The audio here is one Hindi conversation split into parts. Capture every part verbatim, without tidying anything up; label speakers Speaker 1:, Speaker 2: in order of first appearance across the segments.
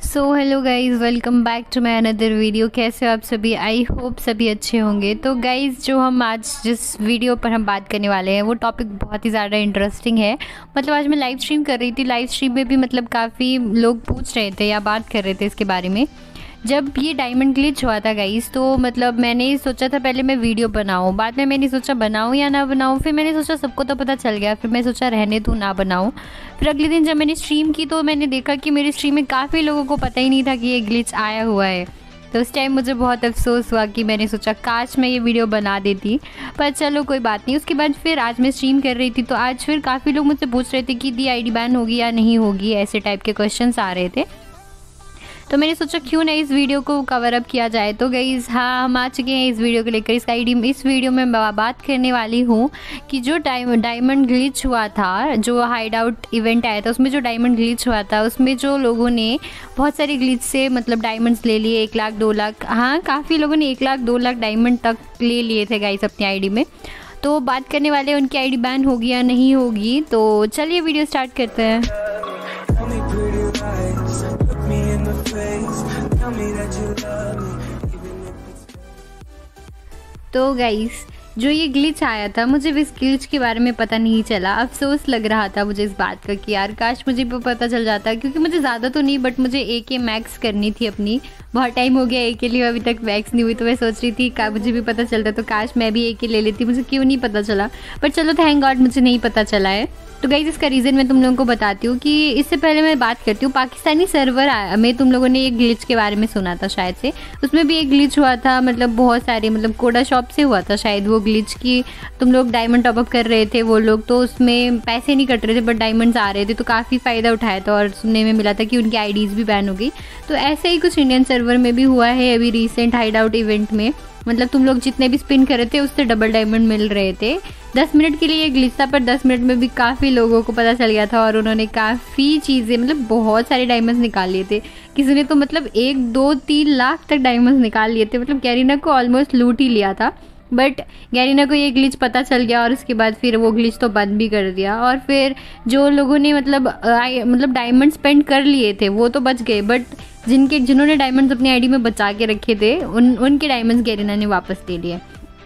Speaker 1: So hello guys, welcome back to my another video. कैसे हो आप सभी? आई होप सभी अच्छे होंगे। तो गाइज़, जो हम आज जिस वीडियो पर हम बात करने वाले हैं वो टॉपिक बहुत ही ज़्यादा इंटरेस्टिंग है। मतलब आज मैं लाइव स्ट्रीम कर रही थी, लाइव स्ट्रीम में भी मतलब काफ़ी लोग पूछ रहे थे या बात कर रहे थे इसके बारे में। जब ये डायमंड ग्लिच हुआ था गाइस, तो मतलब मैंने सोचा था पहले मैं वीडियो बनाऊं, बाद में मैंने सोचा बनाऊं या ना बनाऊं, फिर मैंने सोचा सबको तो पता चल गया, फिर मैं सोचा रहने दूं ना बनाऊं। फिर अगले दिन जब मैंने स्ट्रीम की तो मैंने देखा कि मेरी स्ट्रीम में काफ़ी लोगों को पता ही नहीं था कि ये ग्लिच आया हुआ है। तो उस टाइम मुझे बहुत अफसोस हुआ कि मैंने सोचा काश मैं ये वीडियो बना देती, पर चलो कोई बात नहीं। उसके बाद फिर आज मैं स्ट्रीम कर रही थी तो आज फिर काफ़ी लोग मुझसे पूछ रहे थे कि दी आईडी बैन होगी या नहीं होगी, ऐसे टाइप के क्वेश्चंस आ रहे थे। तो मैंने सोचा क्यों ना इस वीडियो को कवर अप किया जाए। तो गाइस, हाँ, हम आ चुके हैं इस वीडियो को लेकर। इस आईडी इस वीडियो में मैं बात करने वाली हूँ कि जो डायमंड ग्लिच हुआ था, जो हाइड आउट इवेंट आया था, उसमें जो डायमंड ग्लिच हुआ था उसमें जो लोगों ने बहुत सारे ग्लिच से मतलब डायमंड्स ले लिए, एक लाख दो लाख हाँ काफ़ी लोगों ने एक लाख दो लाख डायमंड तक ले लिए थे गाइस अपनी आईडी में। तो बात करने वाले उनकी आईडी बैन होगी या नहीं होगी। तो चलिए वीडियो स्टार्ट करते हैं। तो गाइस, जो ये ग्लिच आया था मुझे इस ग्लिच के बारे में पता नहीं चला। अफसोस लग रहा था मुझे इस बात का कि यार काश मुझे पता चल जाता, क्योंकि मुझे ज़्यादा तो नहीं बट मुझे ए के मैक्स करनी थी अपनी। बहुत टाइम हो गया ए के लिए, अभी तक मैक्स नहीं हुई, तो मैं सोच रही थी का मुझे भी पता चलता तो काश मैं भी ए के ले लेती। मुझे क्यों नहीं पता चला, पर चलो थैंक गॉड मुझे नहीं पता चला है। तो गाइस, इसका रीज़न मैं तुम लोगों को बताती हूँ कि इससे पहले मैं बात करती हूँ पाकिस्तानी सर्वर आया में तुम लोगों ने एक ग्लिच के बारे में सुना था शायद से। उसमें भी एक ग्लिच हुआ था, मतलब बहुत सारे मतलब कोडा शॉप से हुआ था शायद वो ग्लिच की तुम लोग डायमंड टॉपअप कर रहे थे वो लोग, तो उसमें पैसे नहीं कट रहे थे बट डायमंड्स आ रहे थे, तो काफ़ी फ़ायदा उठाया था और सुनने में मिला था कि उनकी आईडीज़ भी बैन हो गई। तो ऐसे ही कुछ इंडियन सर्वर में भी हुआ है अभी रिसेंट हाइड आउट इवेंट में। मतलब तुम लोग जितने भी स्पिन कर रहे थे उससे डबल डायमंड मिल रहे थे। दस मिनट के लिए ये ग्लिच था, पर दस मिनट में भी काफ़ी लोगों को पता चल गया था और उन्होंने काफ़ी चीज़ें मतलब बहुत सारे डायमंड्स निकाल लिए थे। किसी ने तो मतलब एक दो तीन लाख तक डायमंड्स निकाल लिए थे। मतलब गैरीना को ऑलमोस्ट लूट ही लिया था, बट गैरीना को ये ग्लिच पता चल गया और उसके बाद फिर वो ग्लिच तो बंद भी कर दिया। और फिर जो लोगों ने मतलब आ, मतलब डायमंड स्पेंड कर लिए थे वो तो बच गए, बट जिनके जिन्होंने डायमंड्स अपनी आईडी में बचा के रखे थे उन उनके डायमंड्स गैरीना ने वापस ले लिए।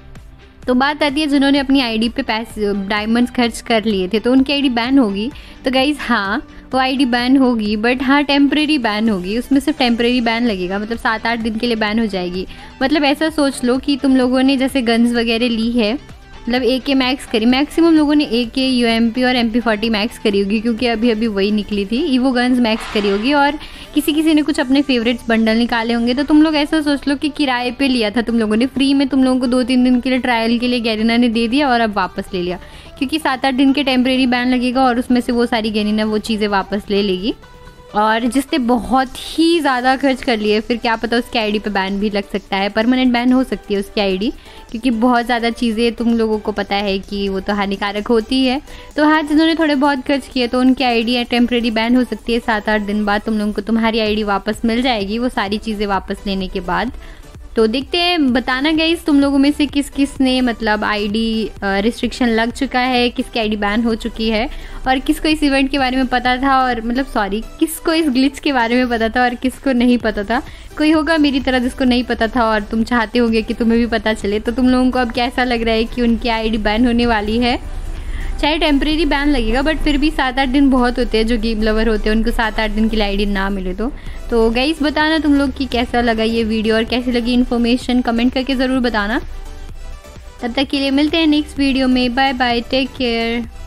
Speaker 1: तो बात आती है जिन्होंने अपनी आईडी पे पैसे डायमंड्स खर्च कर लिए थे तो उनकी आईडी बैन होगी। तो गाइज, हाँ, वो आईडी बैन होगी, बट हाँ टेम्प्रेरी बैन होगी। उसमें सिर्फ टेम्प्रेरी बैन लगेगा, मतलब सात आठ दिन के लिए बैन हो जाएगी। मतलब ऐसा सोच लो कि तुम लोगों ने जैसे गन्स वगैरह ली है, मतलब ए के मैक्स करी, मैक्सिमम लोगों ने A K U M P और एम पी फोर्टी मैक्स करी होगी, क्योंकि अभी अभी वही निकली थी। ईवो गन्स मैक्स करी होगी और किसी किसी ने कुछ अपने फेवरेट्स बंडल निकाले होंगे। तो तुम लोग ऐसा सोच लो कि किराए पे लिया था तुम लोगों ने, फ्री में तुम लोगों को दो तीन दिन के लिए ट्रायल के लिए गैरीना ने दे दिया और अब वापस ले लिया, क्योंकि सात आठ दिन के टेम्प्रेरी बैन लगेगा और उसमें से वो सारी गैरीना वो चीज़ें वापस ले लेगी। और जिसने बहुत ही ज़्यादा खर्च कर लिए फिर क्या पता उसकी आईडी पे बैन भी लग सकता है, परमानेंट बैन हो सकती है उसकी आईडी, क्योंकि बहुत ज़्यादा चीज़ें तुम लोगों को पता है कि वो तो हानिकारक होती है। तो हाँ, जिन्होंने थोड़े बहुत खर्च किए तो उनकी आईडी टेम्प्रेरी बैन हो सकती है। सात आठ दिन बाद तुम लोगों को तुम्हारी आईडी वापस मिल जाएगी वो सारी चीज़ें वापस लेने के बाद। तो देखते हैं, बताना गाइस तुम लोगों में से किस किस ने मतलब आईडी रिस्ट्रिक्शन लग चुका है, किसकी आईडी बैन हो चुकी है और किसको इस इवेंट के बारे में पता था, और मतलब सॉरी किसको इस ग्लिच के बारे में पता था और किसको नहीं पता था। कोई होगा मेरी तरह जिसको नहीं पता था और तुम चाहते होगे कि तुम्हें भी पता चले। तो तुम लोगों को अब कैसा लग रहा है कि उनकी आईडी बैन होने वाली है? चाहे टेम्प्रेरी बैन लगेगा बट फिर भी सात आठ दिन बहुत होते हैं, जो गेम लवर होते हैं उनको सात आठ दिन के लिए आईडी ना मिले तो। तो गाइस, बताना तुम लोग कि कैसा लगा ये वीडियो और कैसी लगी इन्फॉर्मेशन, कमेंट करके ज़रूर बताना। तब तक के लिए मिलते हैं नेक्स्ट वीडियो में। Bye bye, take care.